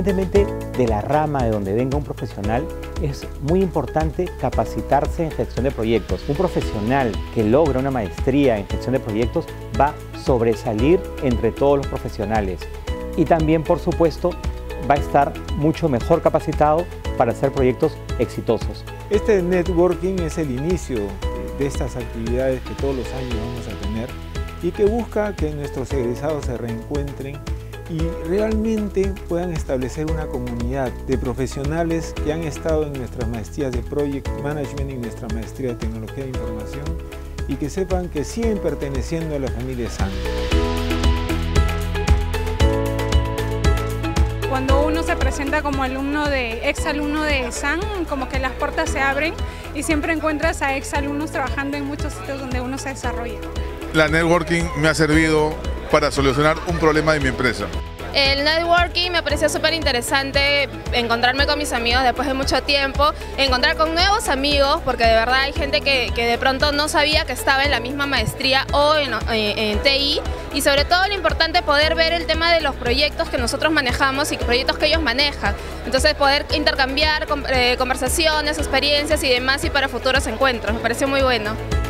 Independientemente de la rama de donde venga un profesional, es muy importante capacitarse en gestión de proyectos. Un profesional que logra una maestría en gestión de proyectos va a sobresalir entre todos los profesionales y también, por supuesto, va a estar mucho mejor capacitado para hacer proyectos exitosos. Este networking es el inicio de estas actividades que todos los años vamos a tener y que busca que nuestros egresados se reencuentren y realmente puedan establecer una comunidad de profesionales que han estado en nuestras maestrías de Project Management y nuestra maestría de Tecnología de Información y que sepan que siguen perteneciendo a la familia SAN. Cuando uno se presenta como ex-alumno de SAN, como que las puertas se abren y siempre encuentras a ex-alumnos trabajando en muchos sitios donde uno se desarrolla. La networking me ha servido para solucionar un problema de mi empresa. El networking me pareció súper interesante, encontrarme con mis amigos después de mucho tiempo, encontrar con nuevos amigos, porque de verdad hay gente que de pronto no sabía que estaba en la misma maestría o en TI, y sobre todo lo importante es poder ver el tema de los proyectos que nosotros manejamos y proyectos que ellos manejan. Entonces poder intercambiar conversaciones, experiencias y demás y para futuros encuentros, me pareció muy bueno.